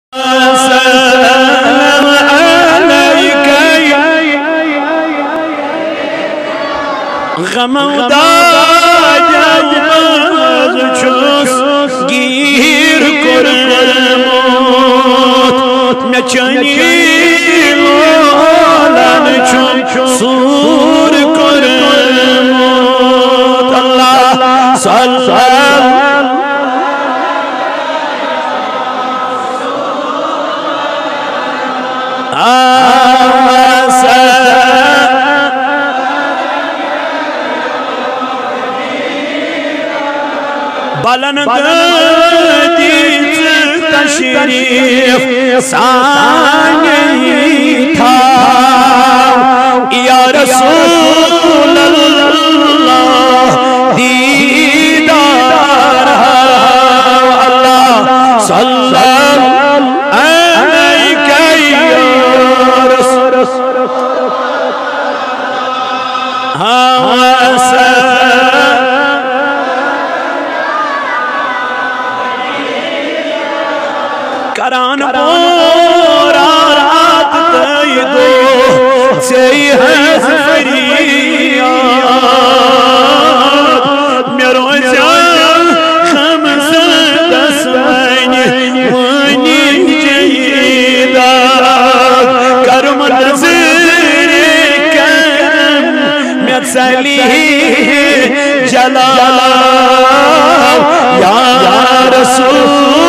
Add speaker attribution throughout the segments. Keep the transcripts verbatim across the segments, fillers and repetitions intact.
Speaker 1: गीर कोरमोत मे चनी लोलन सूर कोरमोत अल्लाह सल्लल्लाहु बलन दीज तशरीफ सानी था या रसूल अल्लाह दीदार अल्लाह सल्लल्लाहु अलैहि या रसूल करान बोरा रात तय दो से है फरियाद मेरो जान हम दस वनी वनी जयदा करम नज़र करम में सली जला या रसूल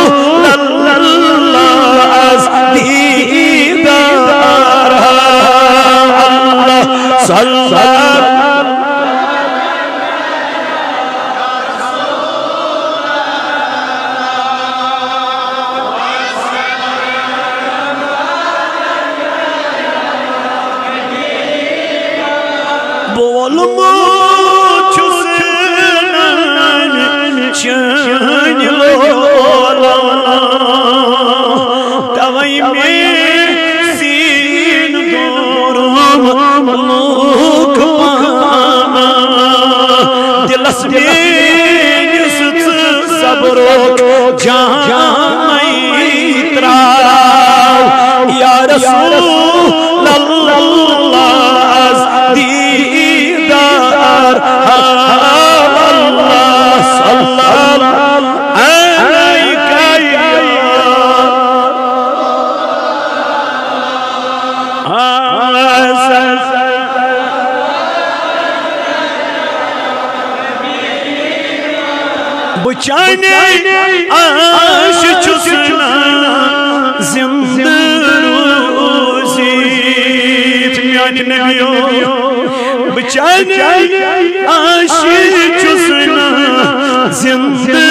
Speaker 1: दीदार अल्लाह सल्लल्लाहु बोल मुझ चैन लोला तवई में सीन दोरों मुख पाना दिलस में निस्त सबरो जामैत्रा या रसूल अल्लाह दीदार अल्लाह सल्लल्लाहु बुचाने आश चुसना जिंदा रोज़ीत म्यानी नबियो बुचाने आश चुसना जिंदा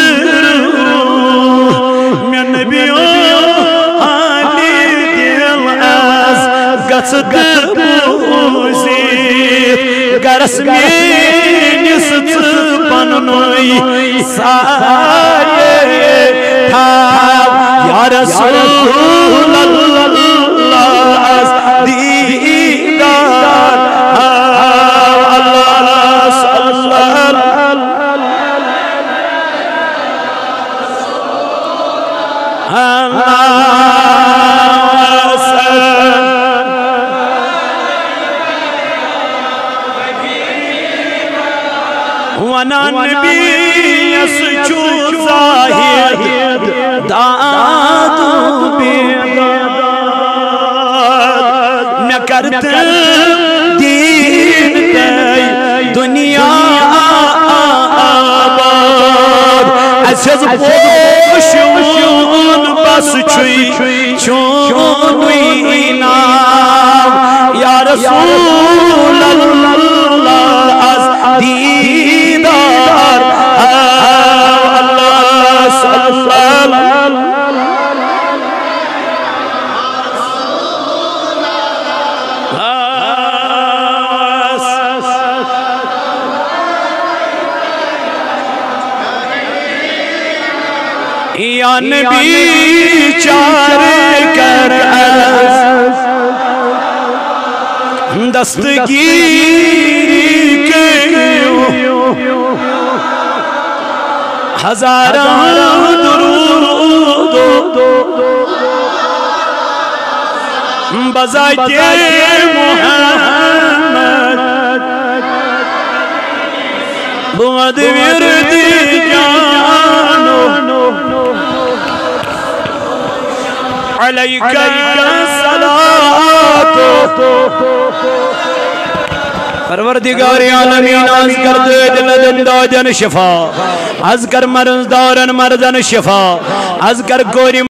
Speaker 1: म्यानी नबियो आले दिल आज गसद रोज़ीत गरस में निस्त पनोई साये था या रसूल अल्लाह दीदार अल्लाह सल्लल्लाहु वना नबी यसचू ज़ाहिद दादू बेदाद मैं करते दीन तय दुनिया आबाद अज़ पोशून बस छुई चोनुई नाम या रसूल अल्लाह दीदार अल्लाह सल्लल्लाहु या नबी चार कर दस्तगीरी के हजारों दुरूद बजाते मोहम्मद बुमद विरद जानो अलैका सलातो परवरदिगार आलमीन आज कर दे दिल दंदाजन शिफा, आज कर मर्ज़दारन मर्ज़न शिफा, आज कर गोरी